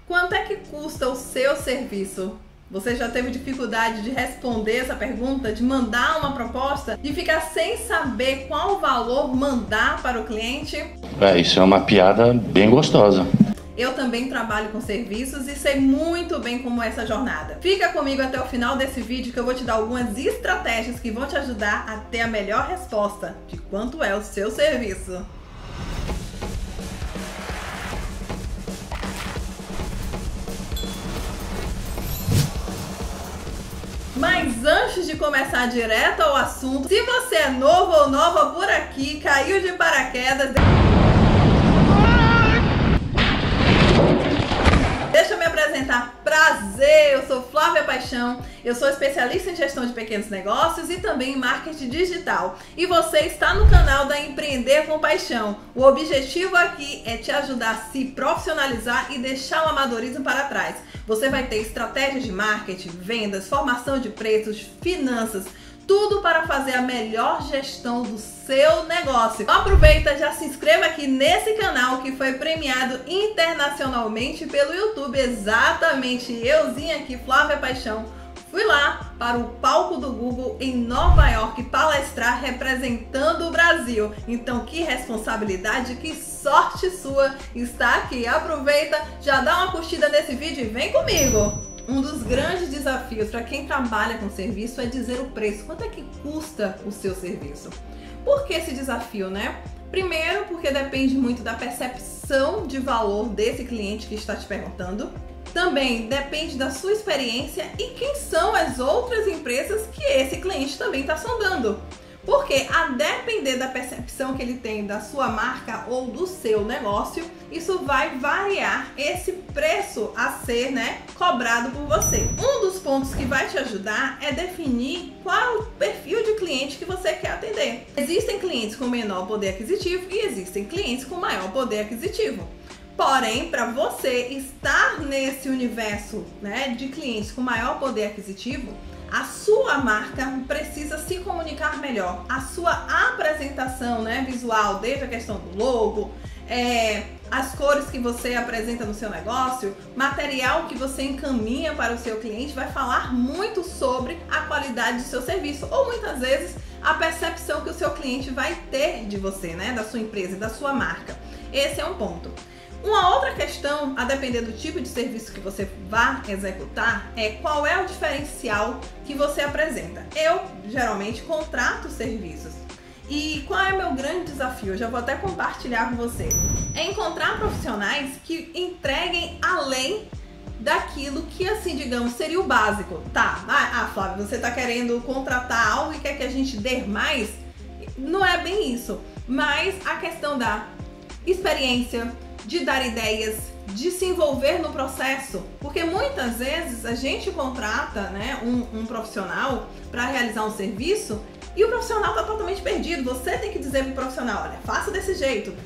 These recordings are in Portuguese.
Quanto é que custa o seu serviço? Você já teve dificuldade de responder essa pergunta, de mandar uma proposta, de ficar sem saber qual valor mandar para o cliente? Isso é uma piada bem gostosa. Eu também trabalho com serviços e sei muito bem como é essa jornada. Fica comigo até o final desse vídeo que eu vou te dar algumas estratégias que vão te ajudar a ter a melhor resposta de quanto é o seu serviço. Mas antes de começar direto ao assunto, se você é novo ou nova por aqui, caiu de paraquedas, deixa eu me apresentar. Prazer, eu sou Flávia Paixão, eu sou especialista em gestão de pequenos negócios e também em marketing digital. E você está no canal da Empreender com Paixão. O objetivo aqui é te ajudar a se profissionalizar e deixar o amadorismo para trás. Você vai ter estratégias de marketing, vendas, formação de preços, finanças, tudo para fazer a melhor gestão do seu negócio. Então aproveita, já se inscreva aqui nesse canal que foi premiado internacionalmente pelo YouTube. Exatamente, euzinha aqui, Flávia Paixão, fui lá para o palco do Google em Nova York palestrar representando o Brasil. Então que responsabilidade, que sorte sua estar aqui. Aproveita, já dá uma curtida nesse vídeo e vem comigo. Um dos grandes desafios para quem trabalha com serviço é dizer o preço. Quanto é que custa o seu serviço? Por que esse desafio, né? Primeiro, porque depende muito da percepção de valor desse cliente que está te perguntando. Também depende da sua experiência e quem são as outras empresas que esse cliente também está sondando. Porque a depender da percepção que ele tem da sua marca ou do seu negócio, isso vai variar esse preço a ser, cobrado por você. Um dos pontos que vai te ajudar é definir qual é o perfil de cliente que você quer atender. Existem clientes com menor poder aquisitivo e existem clientes com maior poder aquisitivo. Porém, para você estar nesse universo, de clientes com maior poder aquisitivo, a sua marca precisa se comunicar melhor. A sua apresentação, visual, desde a questão do logo, as cores que você apresenta no seu negócio, material que você encaminha para o seu cliente vai falar muito sobre a qualidade do seu serviço ou muitas vezes a percepção que o seu cliente vai ter de você, da sua empresa, da sua marca. Esse é um ponto. Uma outra questão, a depender do tipo de serviço que você vai executar, é qual é o diferencial que você apresenta. Eu, geralmente, contrato serviços. E qual é o meu grande desafio? Eu já vou até compartilhar com você. É encontrar profissionais que entreguem além daquilo que, assim, digamos, seria o básico. Tá, Flávia, você está querendo contratar algo e quer que a gente dê mais? Não é bem isso. Mas a questão da experiência, de dar ideias, de se envolver no processo, porque muitas vezes a gente contrata um profissional para realizar um serviço e o profissional está totalmente perdido. Você tem que dizer para o profissional, olha, faça desse jeito,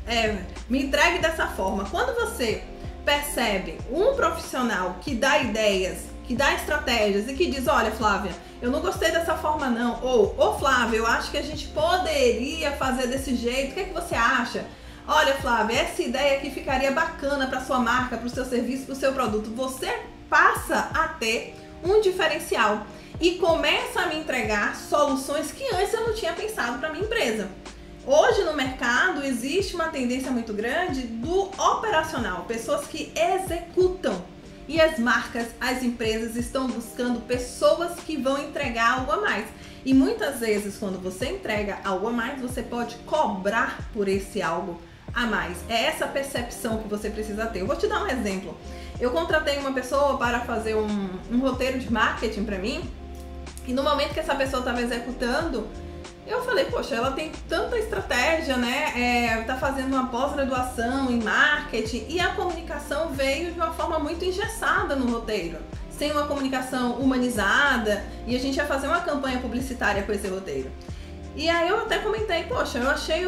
me entregue dessa forma. Quando você percebe um profissional que dá ideias, que dá estratégias e que diz, olha, Flávia, eu não gostei dessa forma não, ou Flávia, eu acho que a gente poderia fazer desse jeito, o que é que você acha? Olha, Flávia, essa ideia aqui ficaria bacana para sua marca, para o seu serviço, para o seu produto. Você passa a ter um diferencial e começa a me entregar soluções que antes eu não tinha pensado para minha empresa. Hoje no mercado existe uma tendência muito grande do operacional, pessoas que executam. E as marcas, as empresas estão buscando pessoas que vão entregar algo a mais. E muitas vezes quando você entrega algo a mais, você pode cobrar por esse algo a mais. É essa percepção que você precisa ter. Eu vou te dar um exemplo. Eu contratei uma pessoa para fazer um roteiro de marketing para mim e no momento que essa pessoa estava executando, eu falei, poxa, ela tem tanta estratégia, tá fazendo uma pós-graduação em marketing e a comunicação veio de uma forma muito engessada no roteiro, sem uma comunicação humanizada, e a gente ia fazer uma campanha publicitária com esse roteiro. E aí eu até comentei, poxa, eu achei o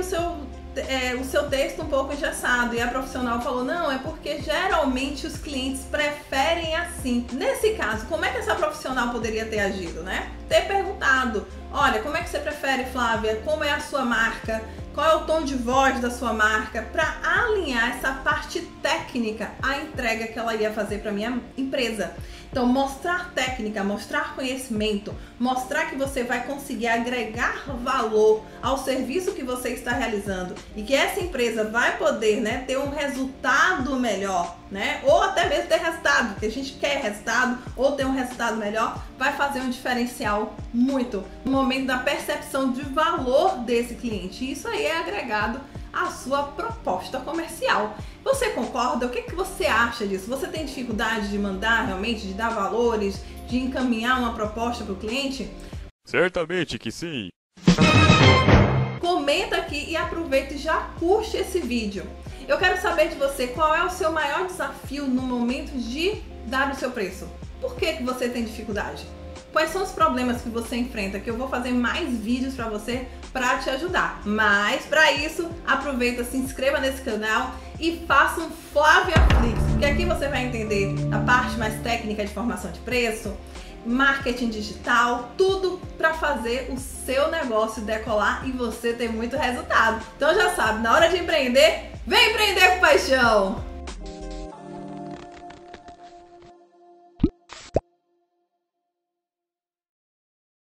seu texto um pouco engessado, e a profissional falou, não, é porque geralmente os clientes preferem assim. Nesse caso, como é que essa profissional poderia ter agido, Ter perguntado, Olha, como é que você prefere, Flávia? Como é a sua marca? Qual é o tom de voz da sua marca? Para alinhar essa parte técnica à entrega que ela ia fazer para minha empresa. Então, mostrar técnica, mostrar conhecimento, mostrar que você vai conseguir agregar valor ao serviço que você está realizando e que essa empresa vai poder, né, ter um resultado melhor, né? Ou até mesmo ter resultado, porque a gente quer resultado ou ter um resultado melhor, vai fazer um diferencial muito no momento da percepção de valor desse cliente. Isso aí é agregado à sua proposta comercial. Você concorda? O que você acha disso? Você tem dificuldade de mandar realmente, de dar valores, de encaminhar uma proposta para o cliente? Certamente que sim. Comenta aqui e aproveita e já curte esse vídeo. Eu quero saber de você qual é o seu maior desafio no momento de dar o seu preço. Por que você tem dificuldade? Quais são os problemas que você enfrenta? Que eu vou fazer mais vídeos para você para te ajudar. Mas para isso, aproveita, se inscreva nesse canal e faça um Flávia Flix, porque aqui você vai entender a parte mais técnica de formação de preço, marketing digital, tudo para fazer o seu negócio decolar e você ter muito resultado. Então já sabe, na hora de empreender, vem empreender com paixão!